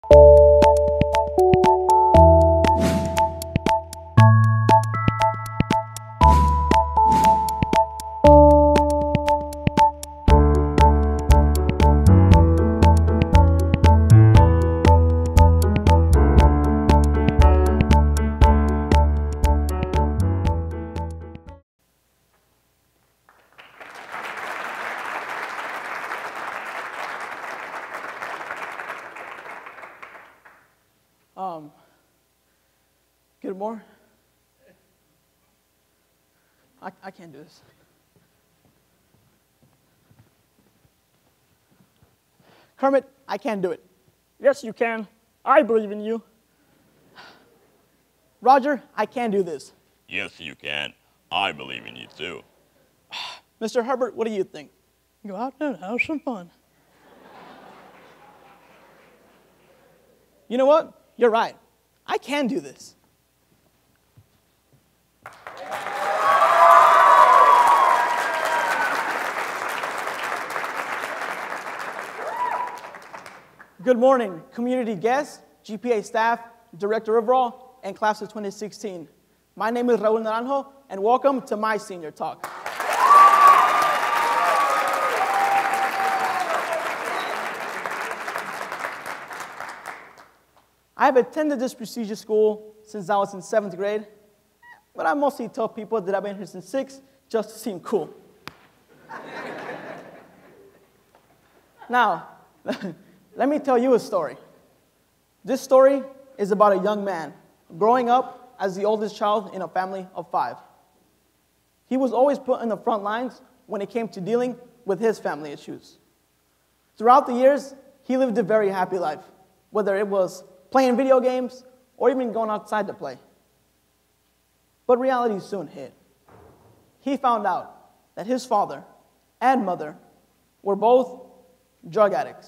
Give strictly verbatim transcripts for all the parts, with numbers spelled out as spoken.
Um, good morning. I, I can't do this. Kermit, I can't do it. Yes, you can. I believe in you. Roger, I can't do this. Yes, you can. I believe in you too. Mister Herbert, what do you think? Go out and have some fun. You know what? You're right. I can do this. Good morning, community guests, G P A staff, director overall, and class of twenty sixteen. My name is Raul Naranjo, and welcome to my senior talk. I have attended this prestigious school since I was in seventh grade, but I mostly tell people that I've been here since sixth just to seem cool. Now, let me tell you a story. This story is about a young man growing up as the oldest child in a family of five. He was always put in the front lines when it came to dealing with his family issues. Throughout the years, he lived a very happy life, whether it was playing video games or even going outside to play. But reality soon hit. He found out that his father and mother were both drug addicts.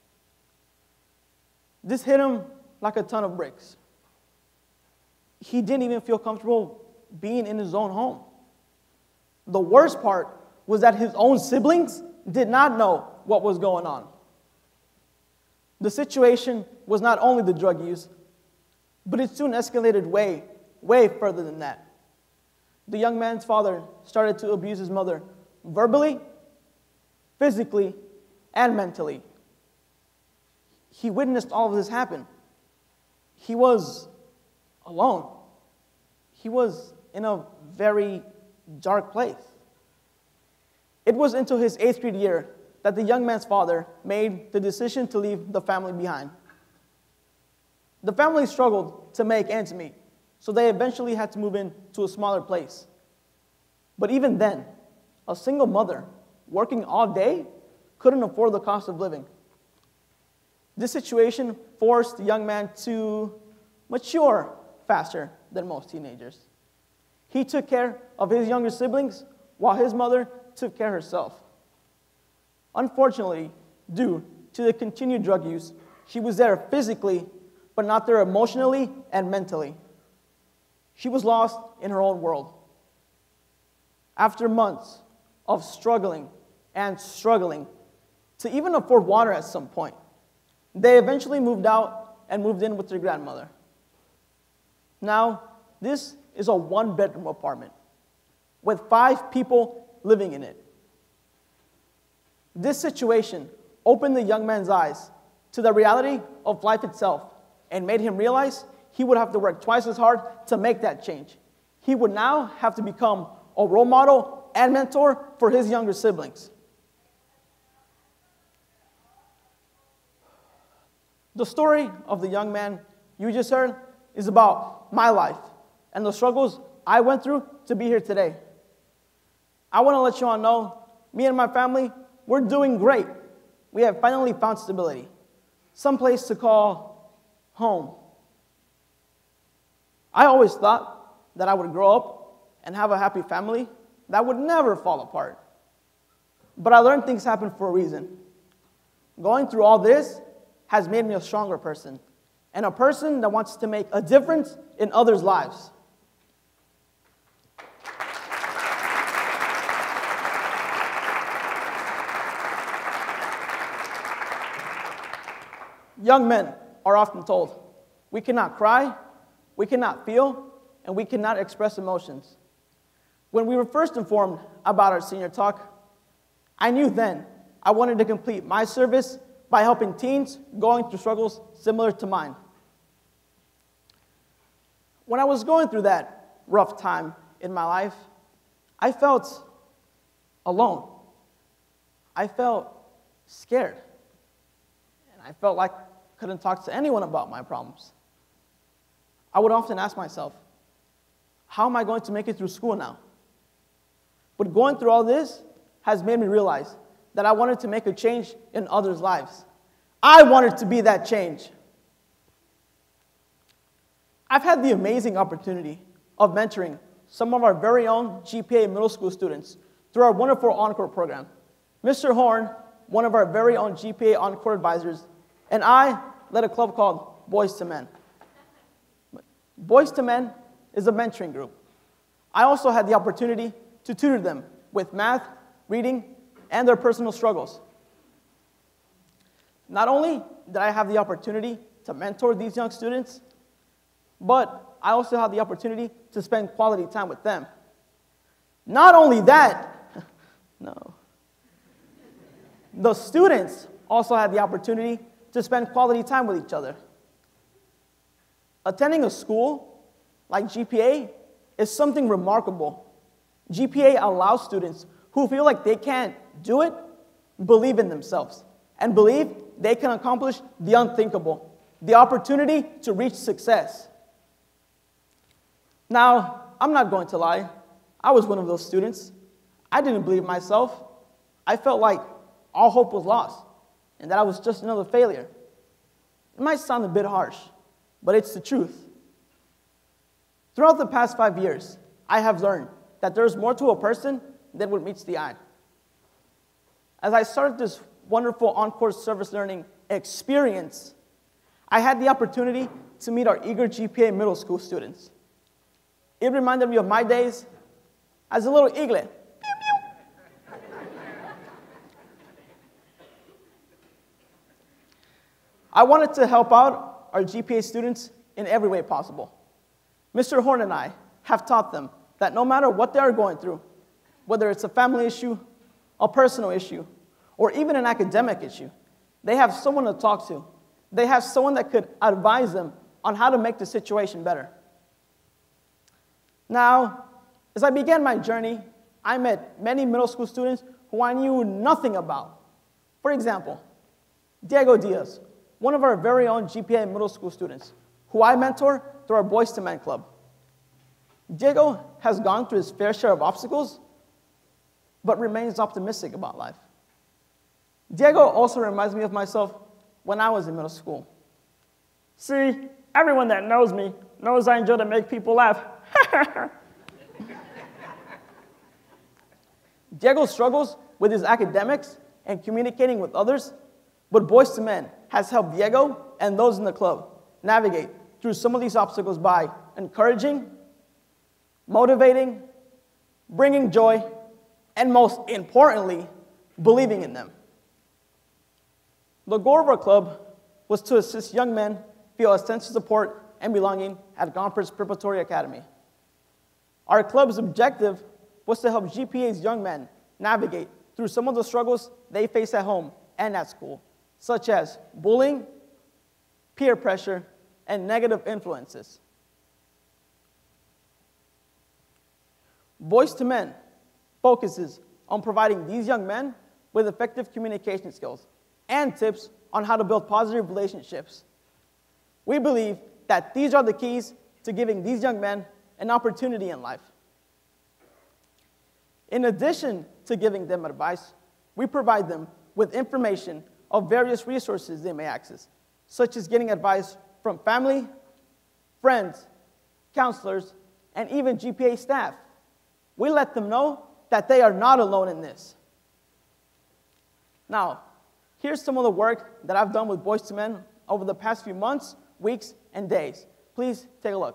This hit him like a ton of bricks. He didn't even feel comfortable being in his own home. The worst part was that his own siblings did not know what was going on. The situation was not only the drug use, but it soon escalated way, way further than that. The young man's father started to abuse his mother verbally, physically, and mentally. He witnessed all of this happen. He was alone. He was in a very dark place. It was until his eighth grade year that the young man's father made the decision to leave the family behind. The family struggled to make ends meet, so they eventually had to move in to a smaller place. But even then, a single mother working all day couldn't afford the cost of living. This situation forced the young man to mature faster than most teenagers. He took care of his younger siblings while his mother took care of herself. Unfortunately, due to the continued drug use, she was there physically, but not there emotionally and mentally. She was lost in her own world. After months of struggling and struggling to even afford water at some point, they eventually moved out and moved in with their grandmother. Now, this is a one-bedroom apartment with five people living in it. This situation opened the young man's eyes to the reality of life itself and made him realize he would have to work twice as hard to make that change. He would now have to become a role model and mentor for his younger siblings. The story of the young man you just heard is about my life and the struggles I went through to be here today. I want to let you all know, me and my family, we're doing great. We have finally found stability, someplace to call home. I always thought that I would grow up and have a happy family that would never fall apart. But I learned things happen for a reason. Going through all this has made me a stronger person, and a person that wants to make a difference in others' lives. Young men, are often told, we cannot cry, we cannot feel, and we cannot express emotions. When we were first informed about our senior talk, I knew then I wanted to complete my service by helping teens going through struggles similar to mine. When I was going through that rough time in my life, I felt alone. I felt scared. And I felt like I couldn't talk to anyone about my problems. I would often ask myself, how am I going to make it through school now? But going through all this has made me realize that I wanted to make a change in others' lives. I wanted to be that change. I've had the amazing opportunity of mentoring some of our very own G P A middle school students through our wonderful Encore program. Mister Horn, one of our very own G P A Encore advisors, and I led a club called Boys to Men. Boys to Men is a mentoring group. I also had the opportunity to tutor them with math, reading, and their personal struggles. Not only did I have the opportunity to mentor these young students, but I also had the opportunity to spend quality time with them. Not only that, no. The students also had the opportunity to spend quality time with each other. Attending a school like G P A is something remarkable. G P A allows students who feel like they can't do it, believe in themselves, and believe they can accomplish the unthinkable, the opportunity to reach success. Now, I'm not going to lie. I was one of those students. I didn't believe myself. I felt like all hope was lost and that I was just another failure. It might sound a bit harsh, but it's the truth. Throughout the past five years, I have learned that there's more to a person than what meets the eye. As I started this wonderful Encore service learning experience, I had the opportunity to meet our eager G P A middle school students. It reminded me of my days as a little eaglet. I wanted to help out our G P A students in every way possible. Mister Horn and I have taught them that no matter what they are going through, whether it's a family issue, a personal issue, or even an academic issue, they have someone to talk to. They have someone that could advise them on how to make the situation better. Now, as I began my journey, I met many middle school students who I knew nothing about. For example, Diego Diaz, one of our very own G P A middle school students, who I mentor through our Boys to Men Club. Diego has gone through his fair share of obstacles, but remains optimistic about life. Diego also reminds me of myself when I was in middle school. See, everyone that knows me knows I enjoy to make people laugh. Diego struggles with his academics and communicating with others, but Boys to Men has helped Diego and those in the club navigate through some of these obstacles by encouraging, motivating, bringing joy, and most importantly, believing in them. The goal of our club was to assist young men feel a sense of support and belonging at Gompers Preparatory Academy. Our club's objective was to help G P A's young men navigate through some of the struggles they face at home and at school, such as bullying, peer pressure, and negative influences. Boys to Men focuses on providing these young men with effective communication skills and tips on how to build positive relationships. We believe that these are the keys to giving these young men an opportunity in life. In addition to giving them advice, we provide them with information of various resources they may access, such as getting advice from family, friends, counselors, and even G P A staff. We let them know that they are not alone in this. Now, here's some of the work that I've done with Boys to Men over the past few months, weeks, and days. Please take a look.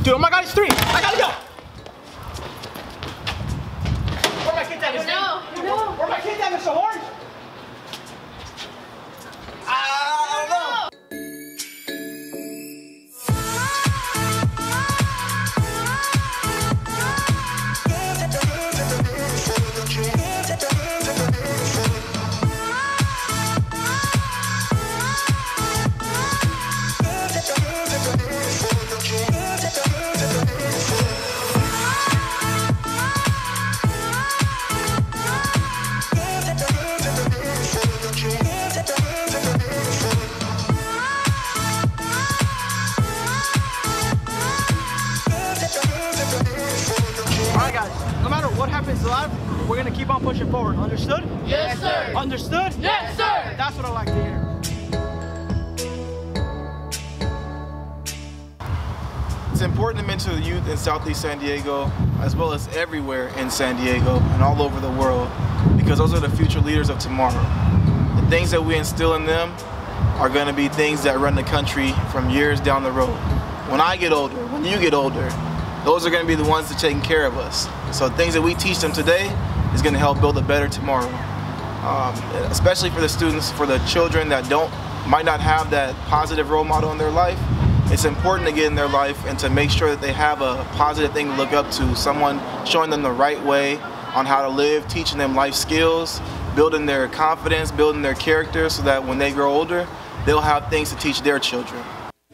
Dude, oh my God, it's three. I gotta go. Where my kids at, Mister No, no. Where my kids at, Mister Horn? I don't know. Alright guys, no matter what happens in life, we're gonna keep on pushing forward. Understood? Yes, sir. Understood? Yes, sir. That's what I like to hear. It's important to mentor the youth in Southeast San Diego, as well as everywhere in San Diego and all over the world, because those are the future leaders of tomorrow. The things that we instill in them are going to be things that run the country from years down the road. When I get older, when you get older, those are going to be the ones that are taking care of us. So things that we teach them today is going to help build a better tomorrow. Um, especially for the students, for the children that don't, might not have that positive role model in their life. It's important to get in their life and to make sure that they have a positive thing to look up to, someone showing them the right way on how to live, teaching them life skills, building their confidence, building their character so that when they grow older, they'll have things to teach their children.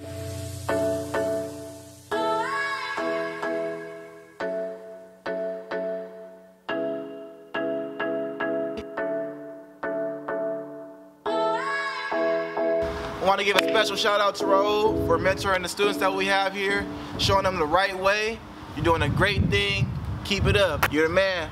I want to give a special shout out to Raul for mentoring the students that we have here, showing them the right way. You're doing a great thing. Keep it up. You're the man.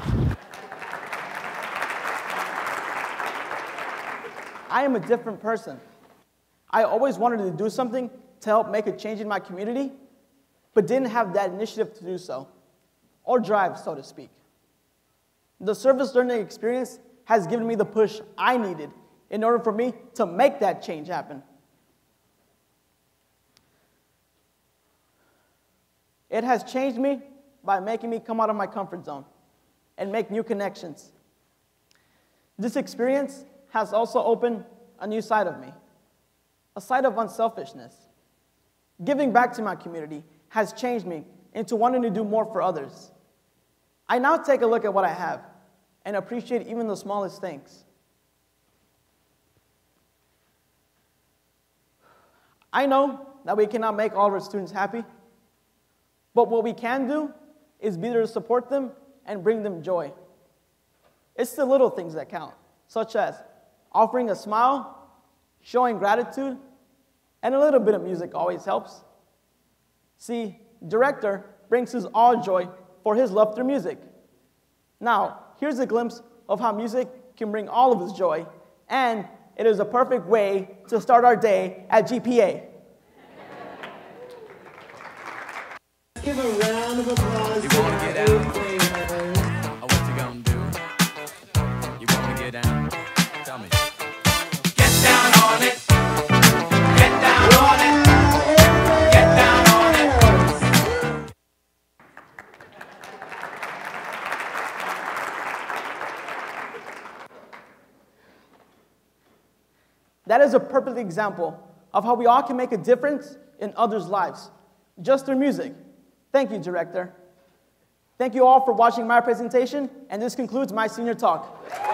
I am a different person. I always wanted to do something to help make a change in my community, but didn't have that initiative to do so, or drive, so to speak. The service learning experience has given me the push I needed in order for me to make that change happen. It has changed me by making me come out of my comfort zone and make new connections. This experience has also opened a new side of me, a side of unselfishness. Giving back to my community has changed me into wanting to do more for others. I now take a look at what I have and appreciate even the smallest things. I know that we cannot make all of our students happy, but what we can do is be there to support them and bring them joy. It's the little things that count, such as offering a smile, showing gratitude, and a little bit of music always helps. See, Director brings his all joy for his love through music. Now, here's a glimpse of how music can bring all of his joy, and it is a perfect way to start our day at G P A. Give a round of applause. You wanna get out? Oh, what you gonna do? You wanna get down? Tell me. Get down on it. Get down on it. Get down on it. That is a perfect example of how we all can make a difference in others' lives, just through music. Thank you, Director. Thank you all for watching my presentation, and this concludes my senior talk.